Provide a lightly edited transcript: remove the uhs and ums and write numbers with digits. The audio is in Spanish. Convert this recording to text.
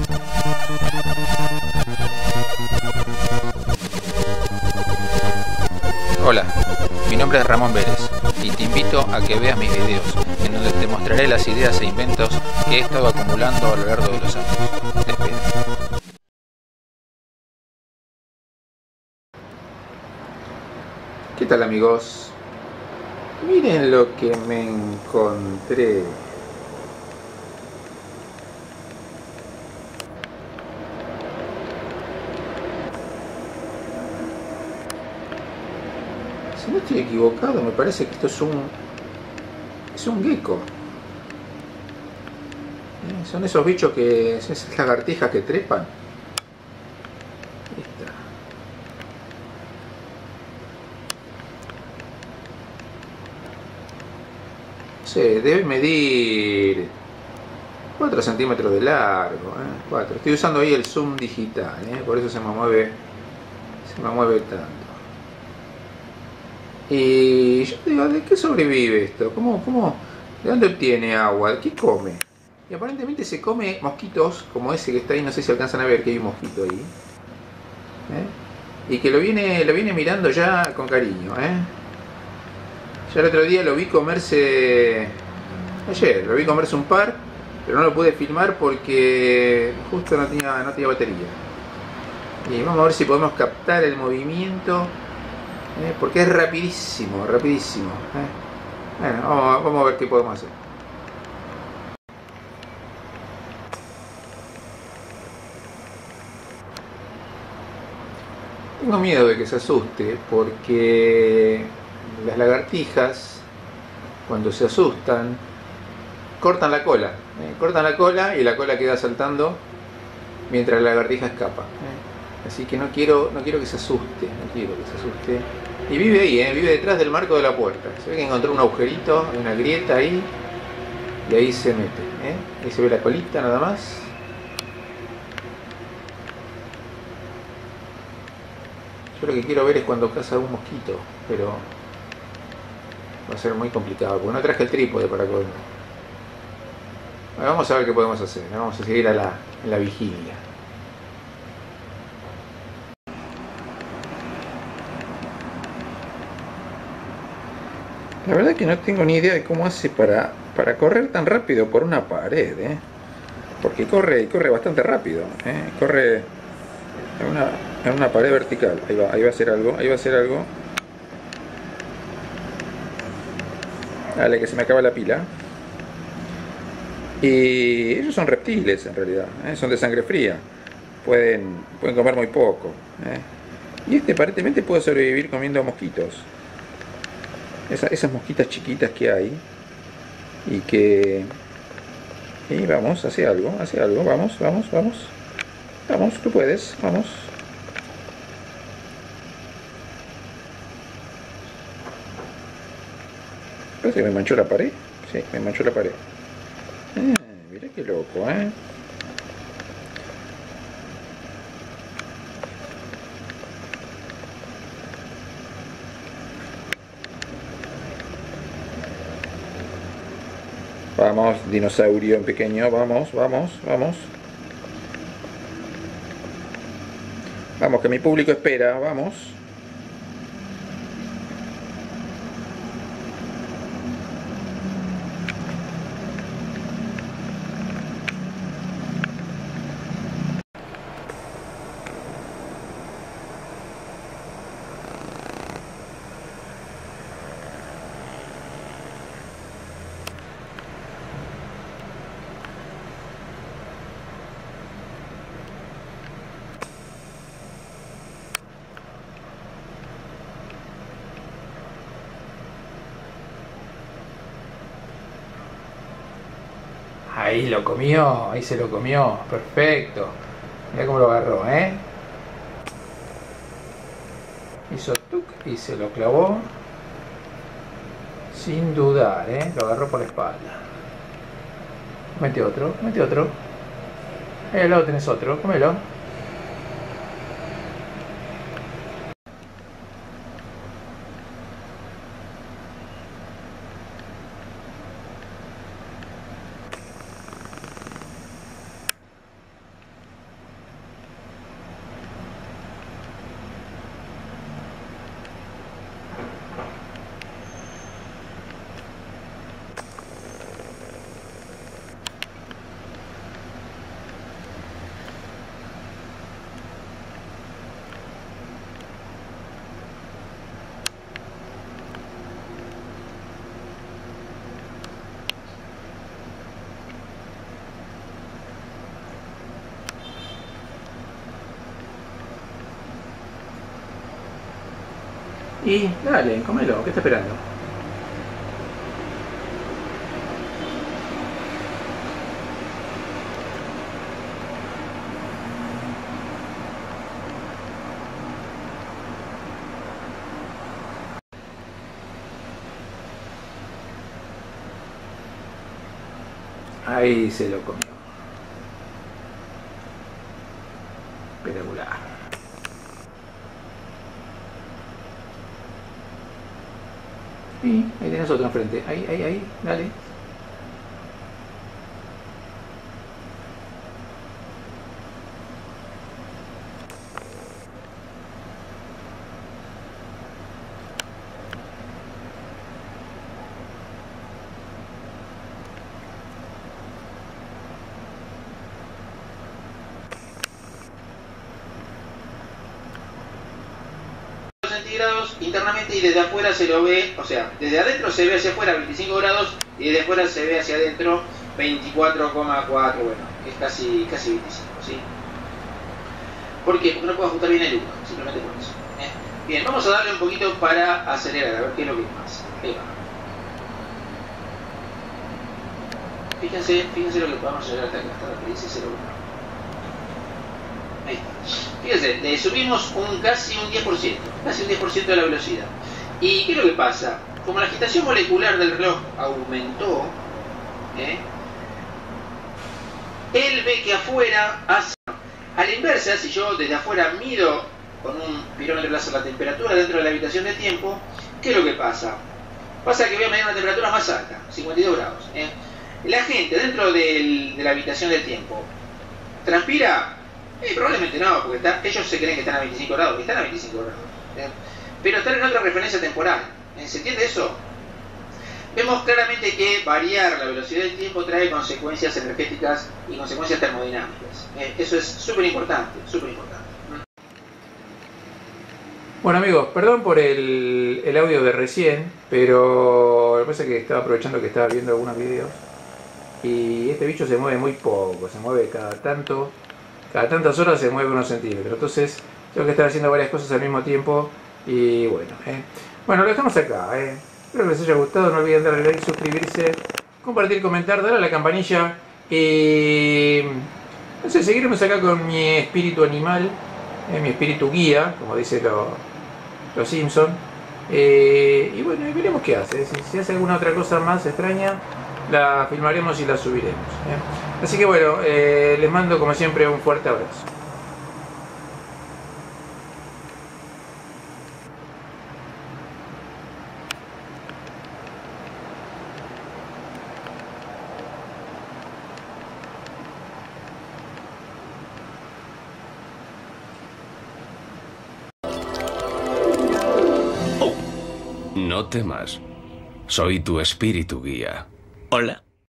Hola, mi nombre es Ramón Vélez y te invito a que veas mis videos en donde te mostraré las ideas e inventos que he estado acumulando a lo largo de los años. Te espero. ¿Qué tal, amigos? Miren lo que me encontré. Si no estoy equivocado, me parece que esto es un gecko. Son esos bichos que... esas lagartijas que trepan. Ahí está. No sé, debe medir 4 centímetros de largo, 4. Estoy usando ahí el zoom digital, por eso se me mueve tanto. Y yo digo, ¿de qué sobrevive esto? ¿De dónde obtiene agua? ¿Qué come? Y aparentemente se come mosquitos como ese que está ahí, no sé si alcanzan a ver que hay un mosquito ahí. Y que lo viene mirando ya con cariño. Ya el otro día lo vi comerse, ayer, lo vi comerse un par, pero no lo pude filmar porque justo no tenía batería. Y vamos a ver si podemos captar el movimiento. Porque es rapidísimo. Bueno, vamos a ver qué podemos hacer. Tengo miedo de que se asuste porque las lagartijas, cuando se asustan, cortan la cola y la cola queda saltando mientras la lagartija escapa. Así que no quiero que se asuste, Y vive ahí, vive detrás del marco de la puerta. Se ve que encontró un agujerito, una grieta ahí, y ahí se mete. Ahí se ve la colita nada más. Yo lo que quiero ver es cuando caza un mosquito, pero va a ser muy complicado, porque no traje el trípode para colmo. Bueno, vamos a ver qué podemos hacer, vamos a seguir en la vigilia. La verdad que no tengo ni idea de cómo hace para correr tan rápido por una pared, porque corre bastante rápido, corre en una pared vertical. Ahí va a hacer algo, Dale, que se me acaba la pila. Y ellos son reptiles en realidad, son de sangre fría, pueden comer muy poco, y este aparentemente puede sobrevivir comiendo mosquitos. Esas mosquitas chiquitas que hay. Y vamos, hace algo, vamos, tú puedes, vamos. Parece que me manchó la pared. Sí, me manchó la pared. Mira qué loco, Vamos, dinosaurio en pequeño, vamos. Vamos, que mi público espera, vamos. Ahí lo comió, ahí se lo comió, perfecto. Mira cómo lo agarró, Hizo tuc y se lo clavó sin dudar, lo agarró por la espalda. Mete otro. Ahí al lado tenés otro, cómelo. Y dale, comelo, ¿qué está esperando? Ahí se lo comió. Espectacular. Y ahí tenés otro enfrente. Ahí, dale. Centígrados internamente y desde afuera se lo ve, o sea, desde adentro se ve hacia afuera 25 grados y desde afuera se ve hacia adentro 24,4, bueno, es casi 25, ¿sí? ¿Por qué? Porque no puedo ajustar bien el uno, simplemente por eso. Bien, vamos a darle un poquito para acelerar, a ver qué es lo que pasa. Ahí va. Fíjense lo que podemos llegar hasta acá, hasta la que dice 0,1. Ahí está. Fíjense, le subimos casi un 10% de la velocidad. ¿Y qué es lo que pasa? Como la agitación molecular del reloj aumentó, él ve que afuera hace... A la inversa, si yo desde afuera mido con un pirómetro láser la temperatura dentro de la habitación de tiempo, ¿qué es lo que pasa? Pasa que voy a medir una temperatura más alta, 52 grados. La gente dentro de la habitación del tiempo, ¿transpira? Probablemente no, porque ellos se creen que están a 25 grados, y están a 25 grados. Pero están en otra referencia temporal. ¿Se entiende eso? Vemos claramente que variar la velocidad del tiempo trae consecuencias energéticas y consecuencias termodinámicas. Eso es súper importante, súper importante. Bueno amigos, perdón por el audio de recién, pero me parece que estaba aprovechando que estaba viendo algunos videos y este bicho se mueve muy poco, se mueve cada tantas horas se mueve unos centímetros, entonces tengo que estar haciendo varias cosas al mismo tiempo y bueno, bueno, lo dejamos acá, espero que les haya gustado, no olviden darle like, suscribirse, compartir, comentar, darle a la campanilla y no sé, seguiremos acá con mi espíritu animal, mi espíritu guía, como dice los Simpson, y bueno, y veremos qué hace, si hace alguna otra cosa más extraña la filmaremos y la subiremos, así que bueno, les mando como siempre un fuerte abrazo. No temas. Soy tu espíritu guía. Hola.